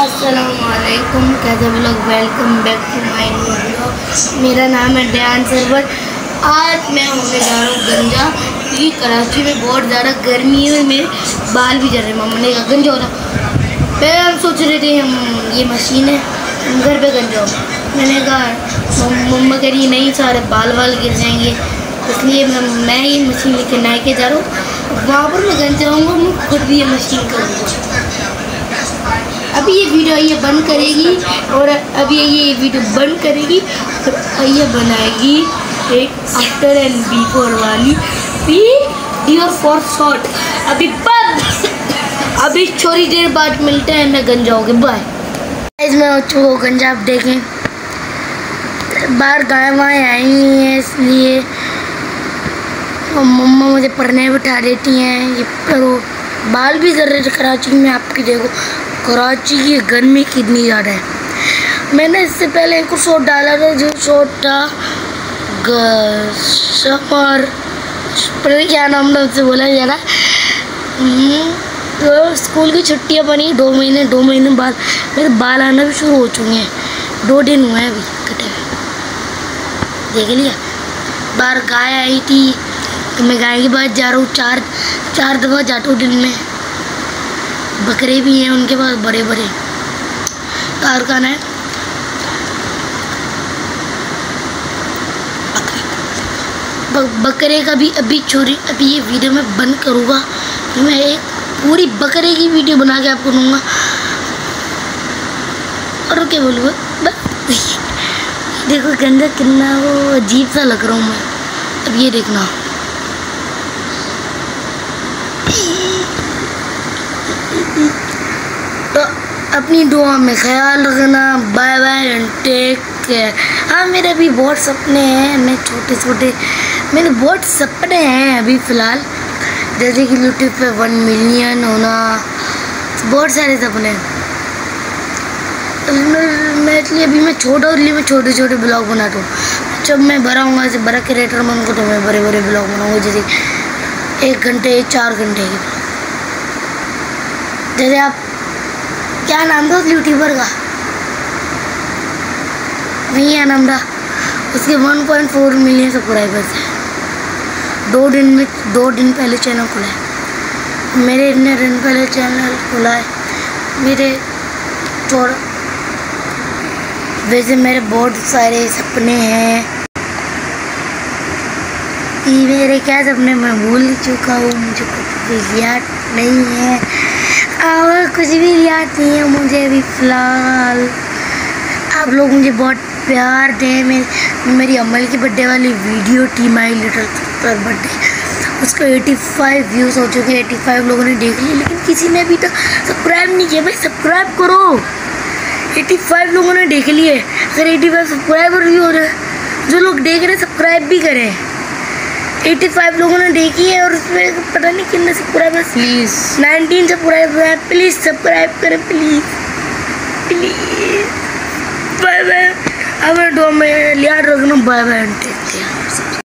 अस्सलामुअलैकुम, कैसे आप लोग। Welcome back to my new video. मेरा नाम है डयान सरवर। आज मैं होने जा रहा हूँ गंजा, क्योंकि कराची में बहुत ज़्यादा गर्मी है। मेरे बाल भी जल रहे हैं। मम्मा ने कहा गंजा हो रहा। पहले हम सोच रहे थे हम ये मशीन है, हम घर पे गंजा हो। मैंने कहा मम्मा कह रही नहीं, सारे बाल गिर जाएंगे, इसलिए मैं ये मशीन लेके नहा के जा रहा हूँ। वहाँ पर मैं गंजा हूँगा, मैं खुद भी ये मशीन करूँगा। अभी ये वीडियो ये बंद करेगी और अभी ये वीडियो बंद करेगी और ये बनाएगी एक आफ्टर एंड बिफोर वाली वीडियो फॉर शॉर्ट। अभी थोड़ी देर बाद मिलते हैं, मैं गंजा हो गया। बाय। मैं हो चुका हूँ गंजा। आप देखें बाहर गाय वाएँ आई हैं, इसलिए मम्मा मुझे पढ़ने बिठा देती हैं। ये करो, बाल भी जर रहे कराची में। आपकी देखो कराची की गर्मी कितनी ज़्यादा है। मैंने इससे पहले एक शॉट डाला था, जो शॉट था समर, पर क्या नाम था उससे बोला जा रहा। तो स्कूल की छुट्टियाँ बनी 2 महीने बाद मेरे बाल आना भी शुरू हो चुके हैं। 2 दिन हुए हैं अभी कटे हुए। देख लिया, बाहर गाय आई थी तो मैं गाय के पास जा रहा हूँ। चार दफ़ा जाता हूँ दिन में। बकरे भी हैं उनके पास, बड़े कारखाना है। बकरे का भी अभी ये वीडियो मैं बंद करूँगा। मैं एक पूरी बकरे की वीडियो बना के आपको दूँगा। और क्या बोलूँगा, बस देखो गंजा कितना वो अजीब सा लग रहा हूँ मैं। अब ये देखना, तो अपनी दुआ में ख्याल रखना। Bye bye and take care. हाँ, मेरे अभी बहुत सपने हैं। मेरे बहुत सपने हैं अभी फ़िलहाल, जैसे कि यूट्यूब पे 1 मिलियन होना, बहुत सारे सपने हैं। मैं इसलिए अभी मैं छोटा हूँ, इसलिए मैं छोटे ब्लॉग बनाता हूँ। जब मैं बड़ा हूँगा, ऐसे बड़ा क्रिएटर बनूँगा, तो मैं बड़े ब्लॉग बनाऊँगा, जैसे 1 घंटे 4 घंटे के। जैसे आप क्या नाम था उस यूट्यूबर का, नहीं है नाम था उसके 1.4 मिलियन सब्सक्राइबर्स हैं। 2 दिन पहले चैनल खुला है। मेरे इतने दिन पहले चैनल खुला है मेरे। थोड़ा वैसे मेरे बहुत सारे सपने हैं। मेरे क्या सपने मैं भूल चुका हूँ, मुझे कुछ भी याद नहीं है। और कुछ भी याद नहीं है मुझे अभी फ़िलहाल। आप लोग मुझे बहुत प्यार दें। मेरी अमल की बर्थडे वाली वीडियो थी, माई लिटिल सिस्टर बर्थडे, उसका 85 व्यूज़ हो चुके हैं। 85 लोगों ने देख लिया, लेकिन किसी ने अभी तक सब्सक्राइब नहीं किया। भाई सब्सक्राइब करो। 85 लोगों ने देख लिए। अगर 85 सब्सक्राइबर भी हो रहे, जो लोग देख रहे सब्सक्राइब भी करें। 85 लोगों ने देखी है और उसमें पता नहीं कितने सब्सक्राइबर, प्लीज़ 19 सब्सक्राइबर है। प्लीज़ सब्सक्राइब करें, प्लीज़। Bye bye. अब मैं याद रखना। Bye bye.